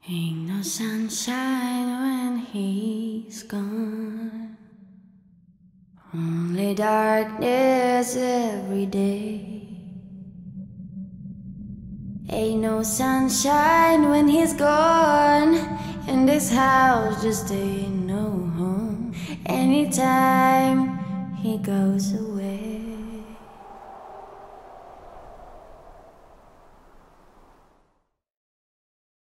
Ain't no sunshine when he's gone, only darkness every day. Ain't no sunshine when he's gone, and this house just ain't no home anytime he goes away.